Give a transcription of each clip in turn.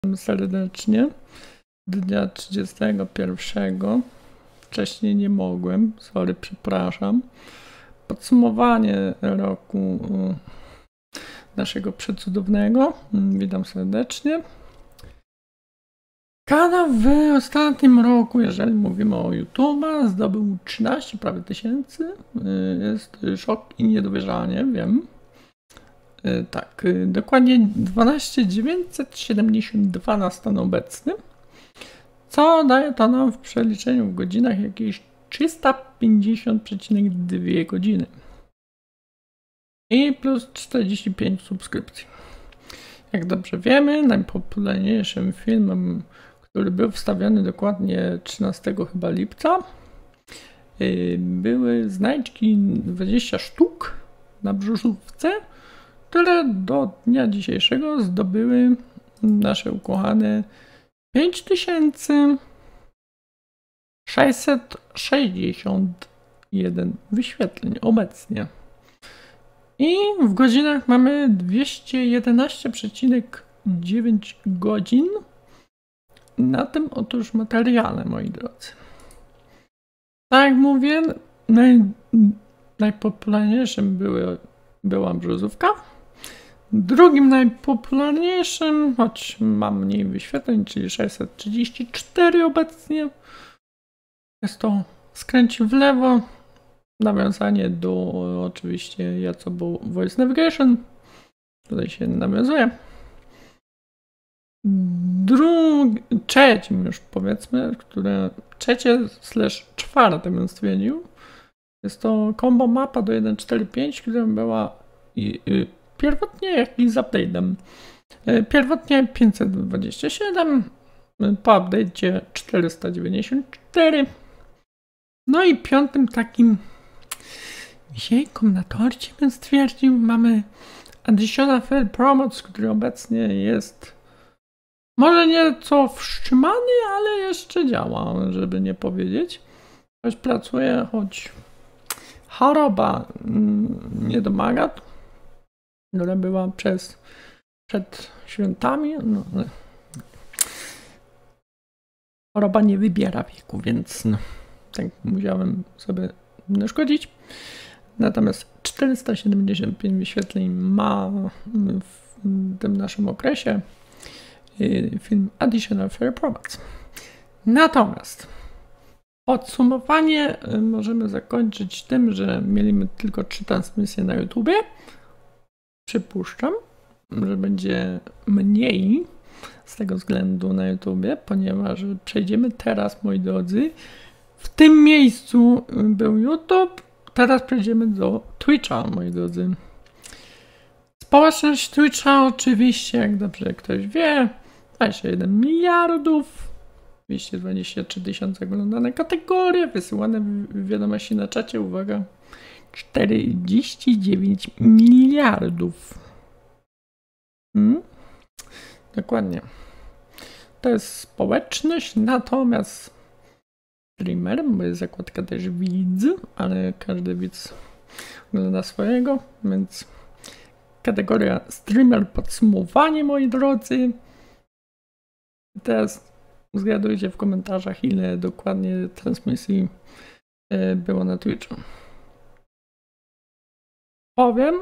serdecznie. Dnia 31. Wcześniej nie mogłem. Sorry, przepraszam. Podsumowanie roku naszego przecudownego. Witam serdecznie. Kanał w ostatnim roku, jeżeli mówimy o YouTube, zdobył 13 prawie tysięcy. Jest szok i niedowierzanie, wiem. Tak, dokładnie 12972 na stan obecny, co daje to nam w przeliczeniu w godzinach jakieś 350,2 godziny i plus 45 subskrypcji. Jak dobrze wiemy, najpopularniejszym filmem, który był wstawiony dokładnie 13 chyba lipca, były znajdźki 20 sztuk na brzuszówce, które do dnia dzisiejszego zdobyły nasze ukochane 5661 wyświetleń obecnie. I w godzinach mamy 211,9 godzin na tym otóż materiale, moi drodzy. Tak jak mówię, najpopularniejszym była brzozówka. Drugim najpopularniejszym, choć mam mniej wyświetleń, czyli 634 obecnie. Jest to Skręć w lewo. Nawiązanie do oczywiście Jacobo Voice Navigation. Tutaj się nawiązuje. Trzecim już powiedzmy, trzecie/czwarte bym stwierdził. Jest to combo mapa do 1.4.5, która była pierwotnie jakiś z update'em. Pierwotnie 527, po update'cie 494. No i piątym takim wisienką na torcie bym stwierdził, mamy Additional Fair Promotes, który obecnie jest może nieco wstrzymany, ale jeszcze działa, żeby nie powiedzieć. Choć pracuje, choć choroba nie domaga, która była przed świętami. No, choroba nie wybiera wieku, więc tak musiałem sobie szkodzić. Natomiast 475 wyświetleń ma w tym naszym okresie film Additional Fair Promotes. Natomiast podsumowanie możemy zakończyć tym, że mieliśmy tylko 3 transmisje na YouTubie. Przypuszczam, że będzie mniej z tego względu na YouTubie, ponieważ przejdziemy teraz, moi drodzy, w tym miejscu był YouTube, teraz przejdziemy do Twitcha, moi drodzy. Społeczność Twitcha oczywiście, jak dobrze ktoś wie, 21 miliardów, 223 tysiące oglądane kategorie, wysyłane wiadomości na czacie, uwaga, 49 miliardów. Dokładnie. To jest społeczność, natomiast streamer, bo jest zakładka też widz, ale każdy widz ogląda swojego, więc kategoria streamer podsumowanie, moi drodzy. I teraz zgadujcie w komentarzach, ile dokładnie transmisji było na Twitchu. Powiem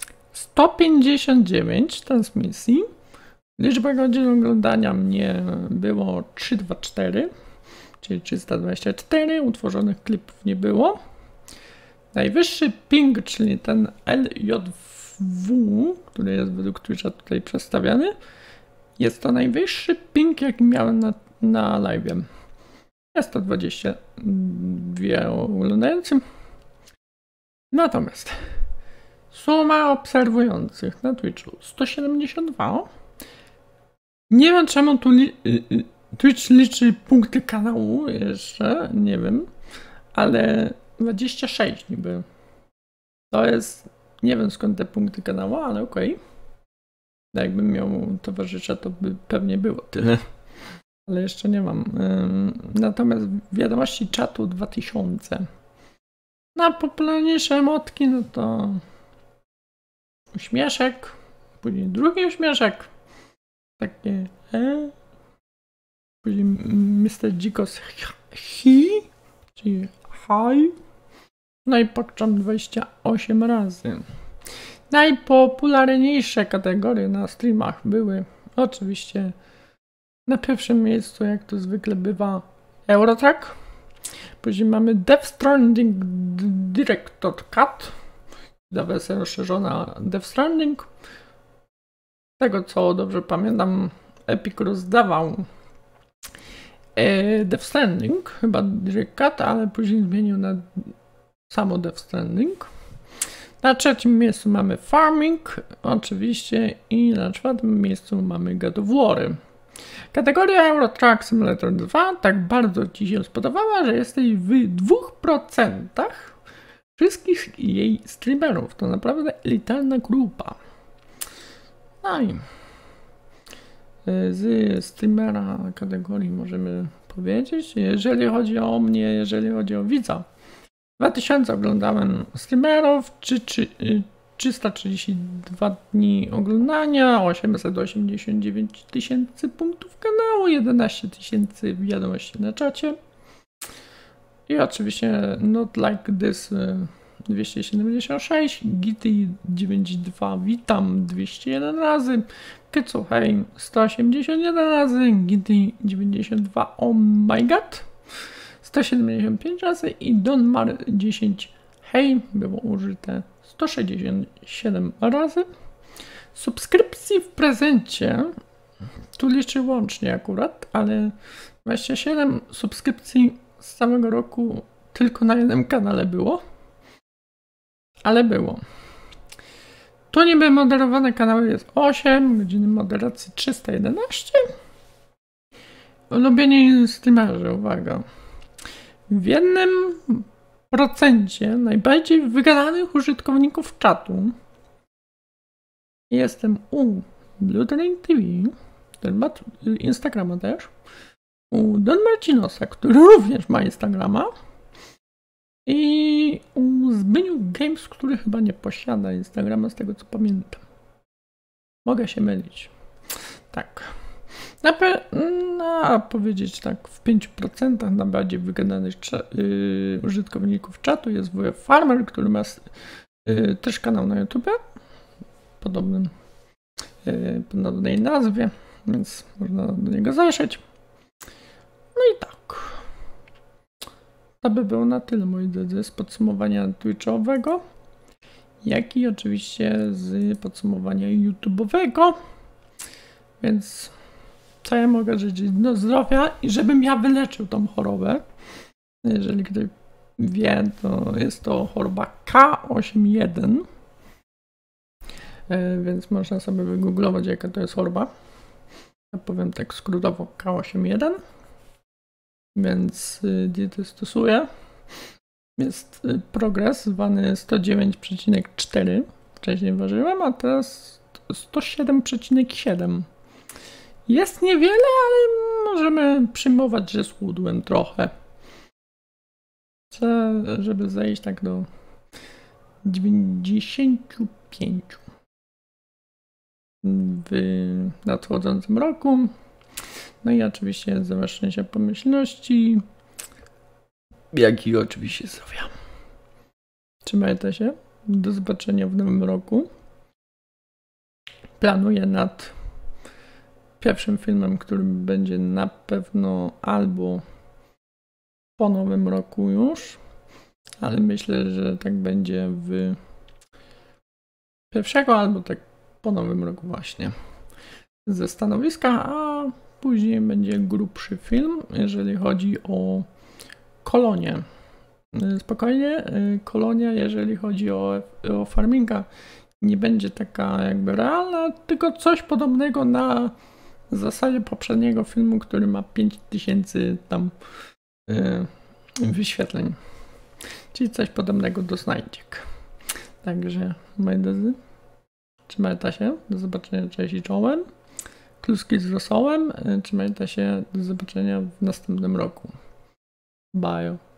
159 transmisji. Liczba godzin oglądania mnie było 324, czyli 324. Utworzonych klipów nie było. Najwyższy ping, czyli ten LJW, który jest według Twitcha tutaj przedstawiany, jest to najwyższy ping, jaki miałem na live'ie. Jest to 22 oglądającym. Natomiast suma obserwujących na Twitchu 172. Nie wiem, czemu tu Twitch liczy punkty kanału jeszcze, nie wiem, ale 26 niby. To jest, nie wiem skąd te punkty kanału, ale okej. Jakbym miał towarzysza, to by pewnie było tyle. Ale jeszcze nie mam. Natomiast wiadomości czatu 2000. Popularniejsze emotki, no to uśmieszek, później drugi uśmieszek, takie Później Mr. Dzikos Hi, czyli Hi. No i PogChamp 28 razy. Najpopularniejsze kategorie na streamach były oczywiście na pierwszym miejscu, jak to zwykle bywa, Eurotrack. Później mamy Death Stranding Director Cut, ta wersja rozszerzona Death Stranding. Z tego co dobrze pamiętam, Epic rozdawał Death Stranding, chyba Direct Cut, ale później zmienił na samo Death Stranding. Na trzecim miejscu mamy Farming, oczywiście, i na czwartym miejscu mamy God of War. Kategoria Euro Truck Simulator 2 tak bardzo Ci się spodobała, że jesteś w 2% wszystkich jej streamerów. To naprawdę elitarna grupa. No i z streamera kategorii możemy powiedzieć, jeżeli chodzi o mnie, jeżeli chodzi o widza. 2000 oglądałem streamerów, 332 dni oglądania, 889 tysięcy punktów kanału, 11 tysięcy wiadomości na czacie. I oczywiście Not Like This 276, Gity 92 witam 201 razy, Kycu hej 181 razy, Gity 92 oh my god 175 razy i Donmar 10 hej było użyte 167 razy. Subskrypcji w prezencie, tu liczę łącznie akurat, ale 27 subskrypcji z całego roku tylko na jednym kanale było. Ale było. Tu niby moderowane kanały jest 8, godziny moderacji 311. Ulubieni streamerzy, uwaga. W 1% najbardziej wygadanych użytkowników czatu jestem u Bluedrain TV, który ma Instagrama też, u Don Marcinosa, który również ma Instagrama, i u Zbyniu Games, który chyba nie posiada Instagrama, z tego co pamiętam. Mogę się mylić. Tak. Powiedzieć tak, w 5% najbardziej wygadanych użytkowników czatu jest WF Farmer, który ma też kanał na YouTube. Podobnej nazwie, więc można do niego zajrzeć. No i tak. To by było na tyle, moi drodzy, z podsumowania Twitchowego, jak i oczywiście z podsumowania YouTube'owego. Więc co ja mogę życzyć? No zdrowia i żebym ja wyleczył tą chorobę. Jeżeli ktoś wie, to jest to choroba K81. Więc można sobie wygooglować, jaka to jest choroba. Ja powiem tak skrótowo K81. Więc dietę stosuję. Jest progres zwany 109,4. Wcześniej ważyłem, a teraz 107,7. Jest niewiele, ale możemy przyjmować, że schudłem trochę. Chcę, żeby zejść tak do 95 w nadchodzącym roku. No i oczywiście zawarszczenie się pomyślności, jak i oczywiście zdrowia. Trzymajcie się. Do zobaczenia w nowym roku. Planuję nad pierwszym filmem, który będzie na pewno albo po nowym roku już, ale myślę, że tak będzie w pierwszego albo tak po nowym roku właśnie ze stanowiska, a później będzie grubszy film, jeżeli chodzi o kolonię. Spokojnie, kolonia, jeżeli chodzi o farminga, nie będzie taka jakby realna, tylko coś podobnego na zasadzie poprzedniego filmu, który ma 5000 tam wyświetleń. Czyli coś podobnego do znajdziek. Także, moi drodzy, trzymajcie się, do zobaczenia, cześć i czołem. Kluski z rosołem, trzymajcie się, do zobaczenia w następnym roku. Bye.